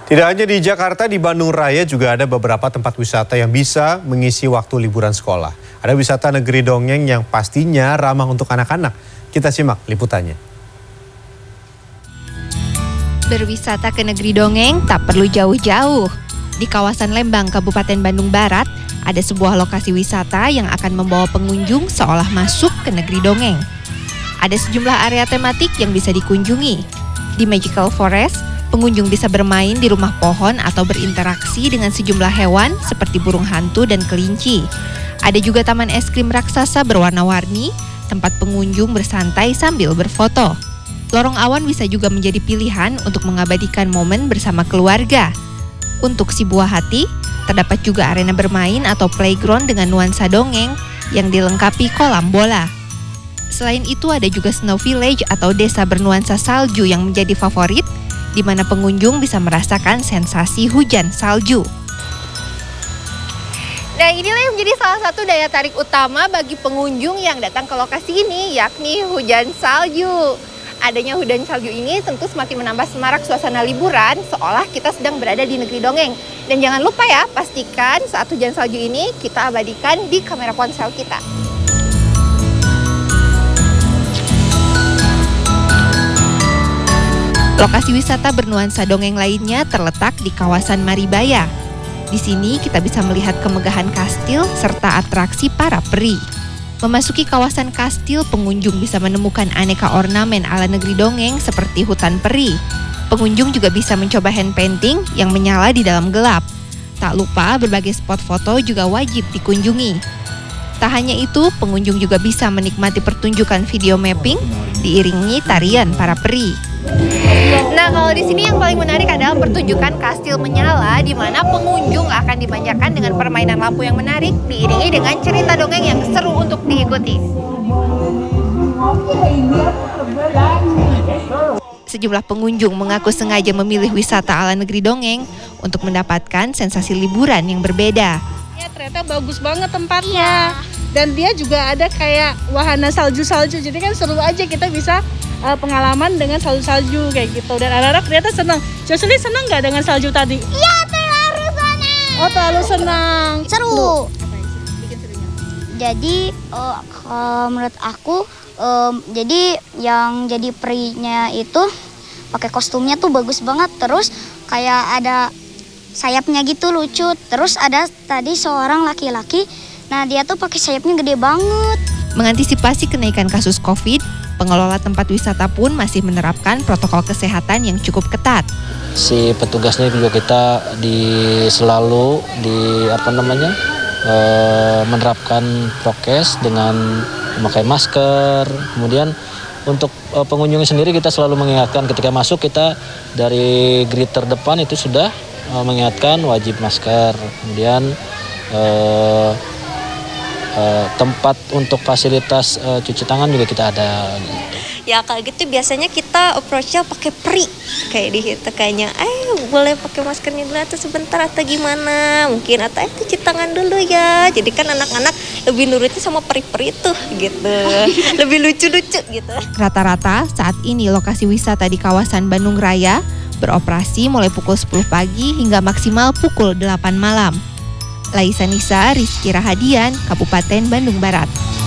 Tidak hanya di Jakarta, di Bandung Raya juga ada beberapa tempat wisata yang bisa mengisi waktu liburan sekolah. Ada wisata negeri dongeng yang pastinya ramah untuk anak-anak. Kita simak liputannya. Berwisata ke negeri dongeng tak perlu jauh-jauh. Di kawasan Lembang, Kabupaten Bandung Barat, ada sebuah lokasi wisata yang akan membawa pengunjung seolah masuk ke negeri dongeng. Ada sejumlah area tematik yang bisa dikunjungi. Di Magical Forest, pengunjung bisa bermain di rumah pohon atau berinteraksi dengan sejumlah hewan seperti burung hantu dan kelinci. Ada juga taman es krim raksasa berwarna-warni, tempat pengunjung bersantai sambil berfoto. Lorong awan bisa juga menjadi pilihan untuk mengabadikan momen bersama keluarga. Untuk si buah hati, terdapat juga arena bermain atau playground dengan nuansa dongeng yang dilengkapi kolam bola. Selain itu ada juga Snow Village atau desa bernuansa salju yang menjadi favorit, di mana pengunjung bisa merasakan sensasi hujan salju. Nah, inilah yang menjadi salah satu daya tarik utama bagi pengunjung yang datang ke lokasi ini, yakni hujan salju. Adanya hujan salju ini tentu semakin menambah semarak suasana liburan, seolah kita sedang berada di negeri dongeng. Dan jangan lupa ya, pastikan saat hujan salju ini kita abadikan di kamera ponsel kita. Lokasi wisata bernuansa dongeng lainnya terletak di kawasan Maribaya. Di sini kita bisa melihat kemegahan kastil serta atraksi para peri. Memasuki kawasan kastil, pengunjung bisa menemukan aneka ornamen ala negeri dongeng seperti hutan peri. Pengunjung juga bisa mencoba hand painting yang menyala di dalam gelap. Tak lupa berbagai spot foto juga wajib dikunjungi. Tak hanya itu, pengunjung juga bisa menikmati pertunjukan video mapping diiringi tarian para peri. Nah, kalau di sini yang paling menarik adalah pertunjukan kastil menyala, di mana pengunjung akan dimanjakan dengan permainan lampu yang menarik, diiringi dengan cerita dongeng yang seru untuk diikuti. Sejumlah pengunjung mengaku sengaja memilih wisata ala negeri dongeng untuk mendapatkan sensasi liburan yang berbeda. Ya, ternyata bagus banget tempatnya. Dan dia juga ada kayak wahana salju-salju, jadi kan seru aja kita bisa pengalaman dengan salju-salju kayak gitu. Dan anak-anak ternyata senang. Jocelyn senang nggak dengan salju tadi? Iya, terlalu senang. Oh, terlalu senang. Seru. Jadi menurut aku, jadi yang jadi perinya itu pakai kostumnya tuh bagus banget. Terus kayak ada sayapnya gitu, lucu. Terus ada tadi seorang laki-laki. Nah, dia tuh pakai sayapnya gede banget. Mengantisipasi kenaikan kasus COVID, pengelola tempat wisata pun masih menerapkan protokol kesehatan yang cukup ketat. Si petugasnya juga kita selalu menerapkan prokes dengan memakai masker. Kemudian untuk pengunjung sendiri kita selalu mengingatkan ketika masuk, kita dari grid terdepan itu sudah mengingatkan wajib masker. Kemudian tempat untuk fasilitas cuci tangan juga kita ada. Ya kayak gitu biasanya kita approach-nya pakai peri kayak di kita kayaknya boleh pakai maskernya dulu atau sebentar atau gimana mungkin atau cuci tangan dulu ya. Jadi kan anak-anak lebih nurutnya sama peri-peri tuh gitu. Lebih lucu-lucu gitu. Rata-rata saat ini lokasi wisata di kawasan Bandung Raya beroperasi mulai pukul 10 pagi hingga maksimal pukul 8 malam. Laisa Nisa, Rizky Rahadian, Kabupaten Bandung Barat.